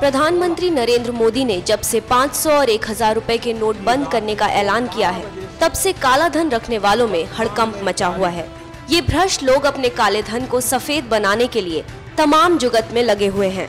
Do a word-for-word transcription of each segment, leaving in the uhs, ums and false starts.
प्रधानमंत्री नरेंद्र मोदी ने जब से पाँच सौ और एक हजार रुपए के नोट बंद करने का ऐलान किया है, तब से काला धन रखने वालों में हड़कंप मचा हुआ है। ये भ्रष्ट लोग अपने काले धन को सफेद बनाने के लिए तमाम जुगत में लगे हुए हैं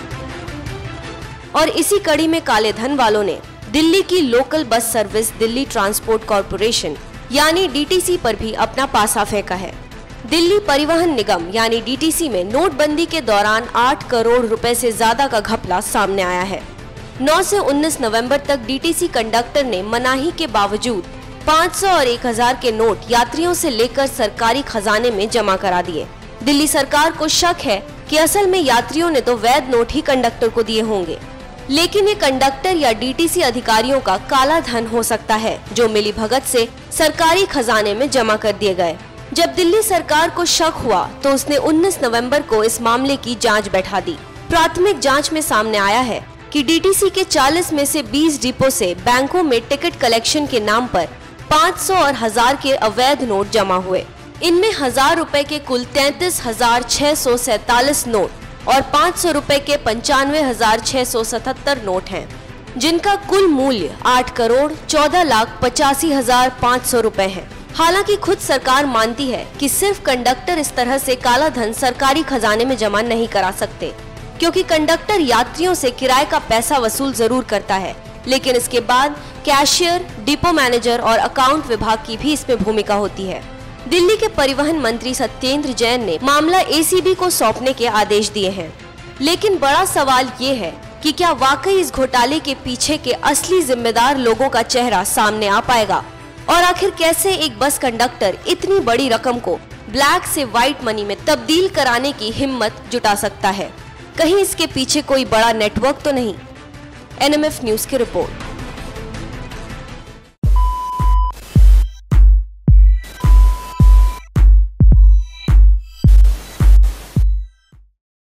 और इसी कड़ी में काले धन वालों ने दिल्ली की local bus service Delhi transport corporation यानी डी टी सी पर भी अपना पासा फेंका है। दिल्ली परिवहन निगम यानी डी टी सी में नोटबंदी के दौरान आठ करोड़ रुपए से ज्यादा का घपला सामने आया है। नौ से उन्नीस नवंबर तक डी टी सी कंडक्टर ने मनाही के बावजूद पाँच सौ और एक हजार के नोट यात्रियों से लेकर सरकारी खजाने में जमा करा दिए। दिल्ली सरकार को शक है कि असल में यात्रियों ने तो वैध नोट ही कंडक्टर को दिए होंगे, लेकिन ये कंडक्टर या डी टी सी अधिकारियों का काला धन हो सकता है जो मिली भगत से सरकारी खजाने में जमा कर दिए गए। जब दिल्ली सरकार को शक हुआ तो उसने उन्नीस नवंबर को इस मामले की जांच बैठा दी। प्राथमिक जांच में सामने आया है कि डी टी सी के चालीस में से बीस डिपो से बैंकों में टिकट कलेक्शन के नाम पर पाँच सौ और हजार के अवैध नोट जमा हुए। इनमें हजार रुपए के कुल तैंतीस हजार छह सौ सैतालीस नोट और पाँच सौ रुपए के पंचानवे हजार छह सौ सतहत्तर नोट हैं, जिनका कुल मूल्य आठ करोड़ चौदह लाख पचासी हजार पाँच सौ रुपए है। हालांकि खुद सरकार मानती है कि सिर्फ कंडक्टर इस तरह से काला धन सरकारी खजाने में जमा नहीं करा सकते, क्योंकि कंडक्टर यात्रियों से किराए का पैसा वसूल जरूर करता है, लेकिन इसके बाद कैशियर, डिपो मैनेजर और अकाउंट विभाग की भी इसमें भूमिका होती है। दिल्ली के परिवहन मंत्री सत्येंद्र जैन ने मामला ए सी बी को सौंपने के आदेश दिए हैं, लेकिन बड़ा सवाल ये है कि क्या वाकई इस घोटाले के पीछे के असली जिम्मेदार लोगों का चेहरा सामने आ पाएगा और आखिर कैसे एक बस कंडक्टर इतनी बड़ी रकम को ब्लैक से व्हाइट मनी में तब्दील कराने की हिम्मत जुटा सकता है। कहीं इसके पीछे कोई बड़ा नेटवर्क तो नहीं। एन एम एफ न्यूज की रिपोर्ट।